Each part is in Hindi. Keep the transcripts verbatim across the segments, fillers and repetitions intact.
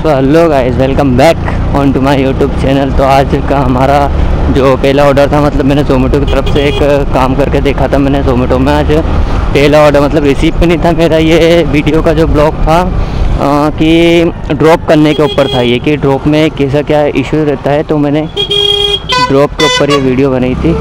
So hello guys, welcome back on to my YouTube channel. तो आज का हमारा जो पहला ऑर्डर था, मतलब मैंने जोमेटो की तरफ से एक काम करके देखा था मैंने जोमेटो में। आज पहला ऑर्डर मतलब रिसीव पे नहीं था मेरा। ये वीडियो का जो ब्लॉग था आ, कि ड्रॉप करने के ऊपर था, ये कि ड्रॉप में कैसा क्या इश्यू रहता है। तो मैंने ड्रॉप के ऊपर ये वीडियो बनाई थी।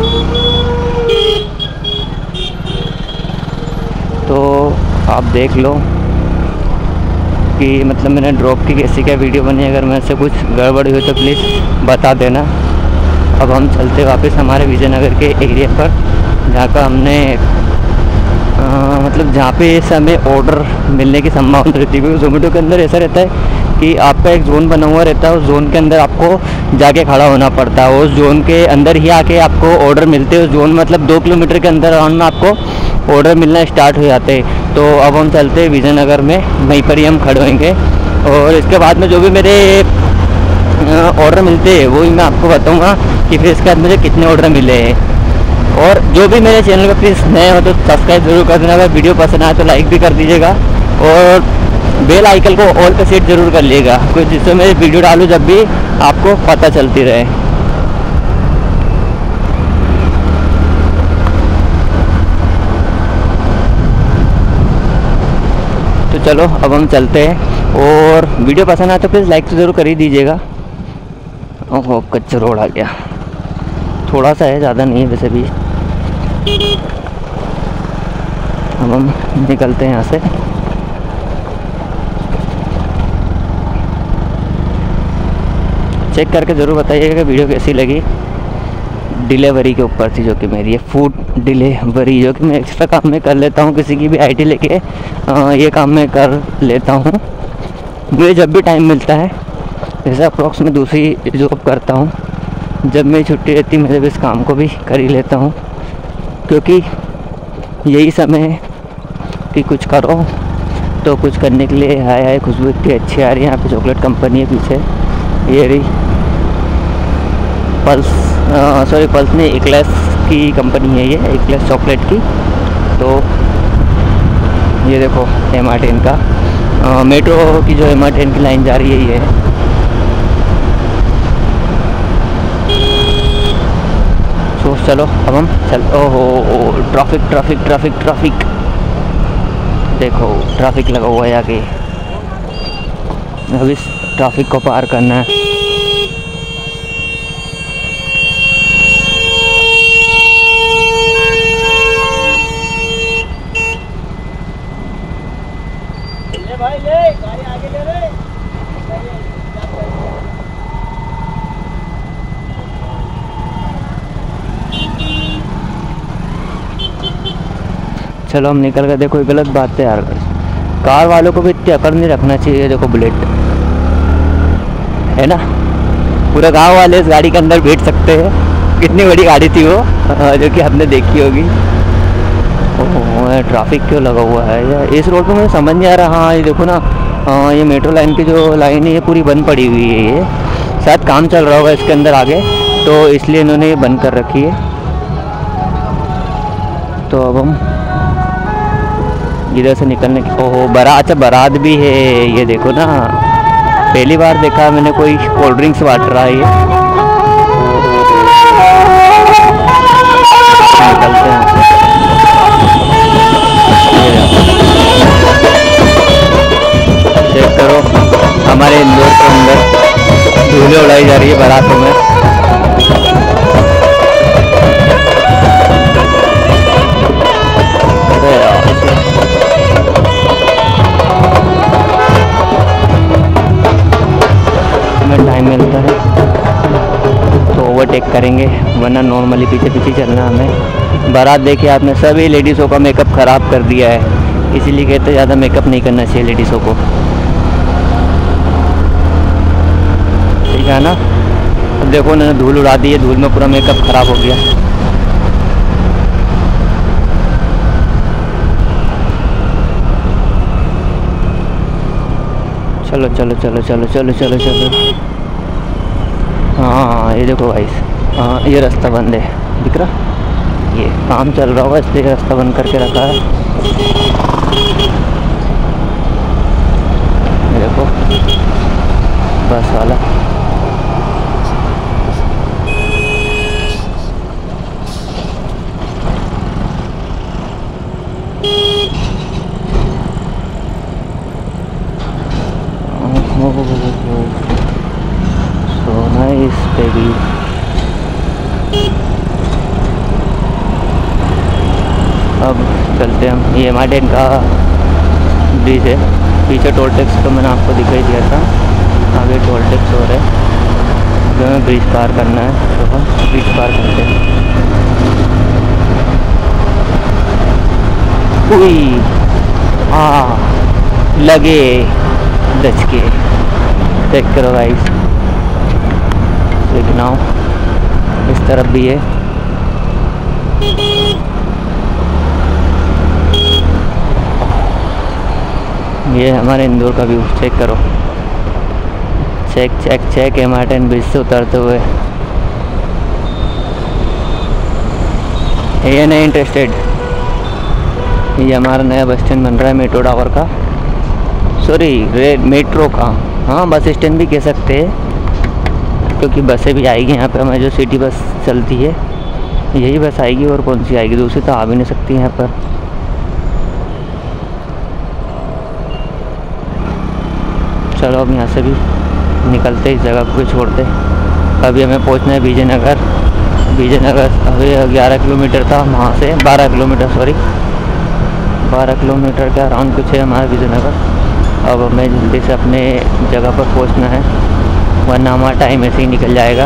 तो आप देख लो कि मतलब मैंने ड्रॉप की कैसी क्या वीडियो बनी। अगर मैं से कुछ गड़बड़ हुई तो प्लीज़ बता देना। अब हम चलते वापस हमारे विजयनगर के एरिया पर, जहाँ का हमने आ, मतलब जहाँ पे इस हमें ऑर्डर मिलने की संभावना रहती है। क्योंकि जोमेटो के अंदर ऐसा रहता है कि आपका एक जोन बना हुआ रहता है, उस जोन के अंदर आपको जाके खड़ा होना पड़ता है। उस जोन के अंदर ही आके आपको ऑर्डर मिलते हैं। उस जोन मतलब दो किलोमीटर के अंदर राउंड में आपको ऑर्डर मिलना स्टार्ट हो जाते हैं। तो अब हम चलते हैं विजयनगर में, वहीं पर ही हम खड़े होंगे और इसके बाद में जो भी मेरे ऑर्डर मिलते हैं वही मैं आपको बताऊंगा कि फिर इसके बाद मुझे कितने ऑर्डर मिले हैं। और जो भी मेरे चैनल पर प्लीज़ नए हो तो सब्सक्राइब जरूर कर देना। अगर वीडियो पसंद आए तो लाइक भी कर दीजिएगा और बेल आइकन को ऑल पे सेट जरूर कर लीजिएगा, क्योंकि जिससे मैं वीडियो डालूँ जब भी आपको पता चलती रहे। तो चलो अब हम चलते हैं और वीडियो पसंद आए तो प्लीज़ लाइक तो ज़रूर कर ही दीजिएगा। ओहो, कच्चा रोड आ गया, थोड़ा सा है, ज़्यादा नहीं है वैसे भी। अब हम निकलते हैं यहाँ से। चेक करके ज़रूर बताइएगा कि वीडियो कैसी लगी। डिलीवरी के ऊपर थी जो कि मेरी है फूड डिलीवरी, जो कि मैं एक्स्ट्रा काम में कर लेता हूँ। किसी की भी आईडी लेके ये काम मैं कर लेता हूँ। मुझे जब भी टाइम मिलता है, जैसे अप्रॉक्स में दूसरी जॉब करता हूँ, जब मेरी छुट्टी रहती है मैं जब इस काम को भी कर ही लेता हूँ। क्योंकि यही समय है कि कुछ करो तो कुछ करने के लिए। हाय हाय, खुशबू इतनी अच्छी आ रही है। यहाँ पे चॉकलेट कंपनी है पीछे, ये रही पल्स, सॉरी पल्स नहीं, एक्लेस की कंपनी है ये, एक्लेस चॉकलेट की। तो ये देखो एम आर टेन का आ, मेट्रो की जो एम आर टेन की लाइन जा रही है ये है। तो चलो अब हम चल, ओहो ट्रैफिक ट्रैफिक ट्रैफिक ट्रैफिक देखो, ट्रैफिक लगा हुआ है आगे। अब इस ट्रैफिक को पार करना है। ले भाई ले, गाड़ी आगे ले रे। चलो हम निकल गए। देखो गलत बात है यार, कार वालों को भी इतनी अकड़ नहीं रखना चाहिए। देखो बुलेट है ना, पूरा गांव वाले इस गाड़ी के अंदर बैठ सकते हैं। कितनी बड़ी गाड़ी थी वो, जो कि हमने देखी होगी। ओह, ट्रैफिक क्यों लगा हुआ है यार इस रोड पे, मुझे समझ नहीं आ रहा। हाँ ये देखो ना, आ, ये मेट्रो लाइन की जो लाइन है ये पूरी बंद पड़ी हुई है। ये शायद काम चल रहा होगा इसके अंदर आगे, तो इसलिए इन्होंने ये बंद कर रखी है। तो अब हम इधर से निकलने की, ओहो बारात, अच्छा बारात भी है। ये देखो ना, पहली बार देखा मैंने कोई कोल्ड ड्रिंक्स बांट रहा है। ये निकलते हैं। चेक करो, हमारे इंदौर के अंदर धूलें उड़ाई जा रही है बारातों में। टाइम मिलता है तो ओवरटेक करेंगे, वरना नॉर्मली पीछे पीछे चलना हमें। बारात देखिए आपने, सभी लेडीज़ों का मेकअप ख़राब कर दिया है, इसीलिए कहते हैं ज़्यादा मेकअप नहीं करना चाहिए लेडीज़ों को, ठीक है ना। अब देखो उन्होंने धूल उड़ा दी है, धूल में पूरा मेकअप ख़राब हो गया। चलो चलो चलो चलो चलो चलो चलो। हाँ ये देखो भाई, हाँ ये रास्ता बंद है, दिख रहा, ये काम चल रहा होगा इसलिए रास्ता बंद करके रखा है। ये देखो बस वाला। So nice baby. अब चलते हैं हम। ये मार्टिन का ब्रिज है, पीछे टोल टैक्स तो मैंने आपको दिखाई दिया था, आगे टोल टैक्स हो रहा है, जो हमें ब्रिज पार करना है, तो हम ब्रिज पार करते हैं। उई हाँ लगे दच के चेक करो गाइस। एक नाव इस तरफ भी है। ये हमारे इंदौर का व्यू चेक करो, चेक चेक चेक है मार्टिन ब्रिज से उतरते हुए। ये नहीं इंटरेस्टेड, ये हमारा नया बस स्टैंड बन रहा है मेट्रो टावर का, सॉरी रे मेट्रो का, हाँ बस स्टैंड भी कह सकते हैं, क्योंकि बसें भी आएगी यहाँ पे। हमारी जो सिटी बस चलती है यही बस आएगी, और कौन सी आएगी, दूसरी तो आ भी नहीं सकती यहाँ पर। चलो अब यहाँ से भी निकलते, इस जगह को भी छोड़ते। अभी हमें पहुँचना है विजयनगर। विजयनगर अभी ग्यारह किलोमीटर था वहाँ से, बारह किलोमीटर सॉरी बारह किलोमीटर के अराउंड कुछ है हमारा विजयनगर। अब हमें जल्दी से अपने जगह पर पहुँचना है, वरना हमारा टाइम ऐसे ही निकल जाएगा।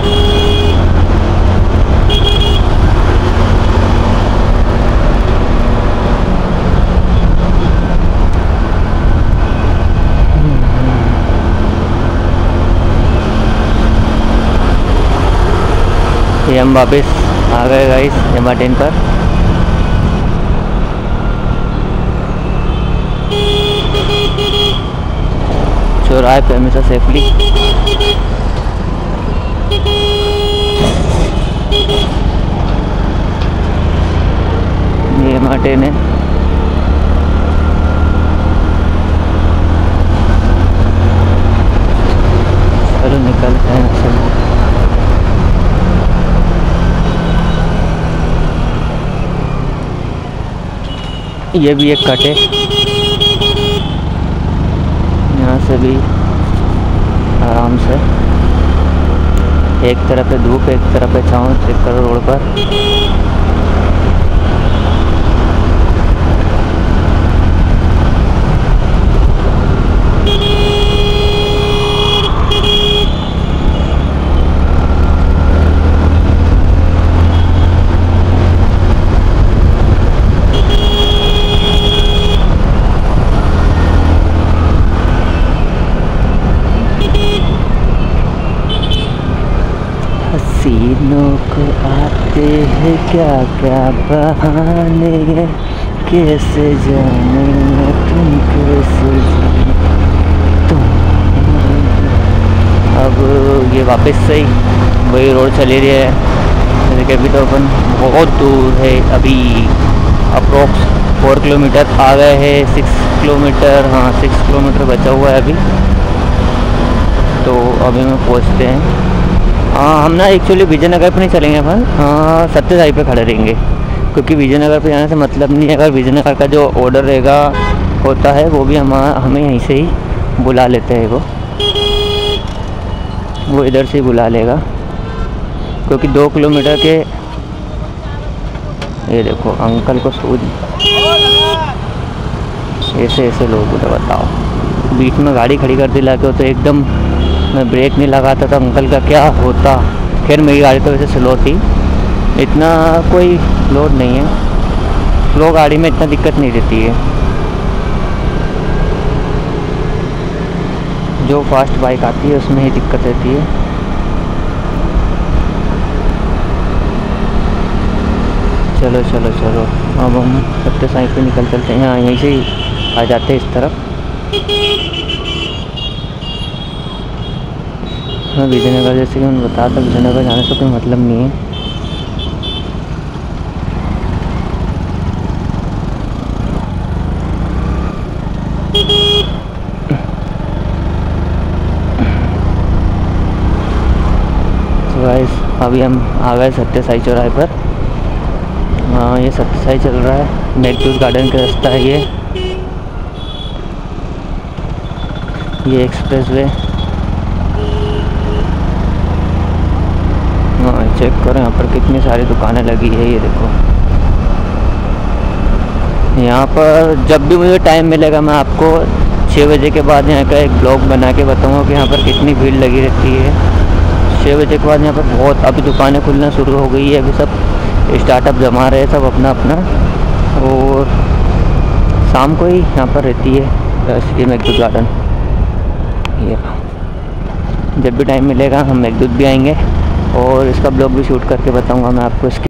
ये हम वापस आ गए गाइस मार्टिन पर। चौराहे पे हमेशा सेफली। ये मार्टिन है। चलो निकलते हैं चलो। ये भी एक कट है, यहाँ से भी आराम से। एक तरफ है धूप, एक तरफ है छाँव, चेक करो रोड पर। हसीनों को आते हैं क्या क्या बहाने, कैसे जाने तुम कैसे जाने तुम। अब ये वापस से ही वही रोड चली रही है, जैसे कि अभी तो अपन बहुत दूर है, अभी अप्रोक्स फोर किलोमीटर आ गए हैं। सिक्स किलोमीटर हाँ सिक्स किलोमीटर बचा हुआ है अभी, तो अभी हम पहुँचते हैं। हाँ हम ना एक्चुअली विजयनगर पे नहीं चलेंगे अपन, हाँ सत्य साई पे खड़े रहेंगे, क्योंकि विजयनगर पे जाने से मतलब नहीं है। अगर विजयनगर का जो ऑर्डर रहेगा होता है वो भी हम हमें यहीं से ही बुला लेते हैं, वो वो इधर से ही बुला लेगा, क्योंकि दो किलोमीटर के। ये देखो अंकल को सूझ ऐसे ऐसे लोग उधर, बताओ बीच में गाड़ी खड़ी कर दिला के, तो एकदम मैं ब्रेक नहीं लगाता तो अंकल का क्या होता। खैर मेरी गाड़ी तो वैसे स्लो थी, इतना कोई लोड नहीं है, स्लो गाड़ी में इतना दिक्कत नहीं रहती है। जो फास्ट बाइक आती है उसमें ही दिक्कत रहती है। चलो चलो चलो अब हम सत्य साई पे निकल चलते हैं, यहाँ यहीं से ही आ जाते हैं इस तरफ। मैं विजयनगर जैसे कि मैंने बताया था, विजयनगर जाने से कोई मतलब नहीं है। अभी हम आ गए सत्य साई चौराहे पर। हाँ, ये सत्य साई चल रहा है, मेघदूत गार्डन का रास्ता है ये ये एक्सप्रेस वे। हाँ, चेक करो यहाँ पर कितनी सारी दुकानें लगी है। ये देखो, यहाँ पर जब भी मुझे टाइम मिलेगा मैं आपको छः बजे के बाद यहाँ का एक ब्लॉग बना के बताऊँगा कि यहाँ पर कितनी भीड़ लगी रहती है। छः बजे के बाद यहाँ पर बहुत, अभी दुकानें खुलना शुरू हो गई है, अभी सब स्टार्टअप जमा रहे हैं सब अपना अपना, और शाम को ही यहाँ पर रहती है श्री मेघदूत गार्डन। ये जब भी टाइम मिलेगा हम मेघदूत भी आएंगे और इसका ब्लॉग भी शूट करके बताऊँगा मैं आपको इसके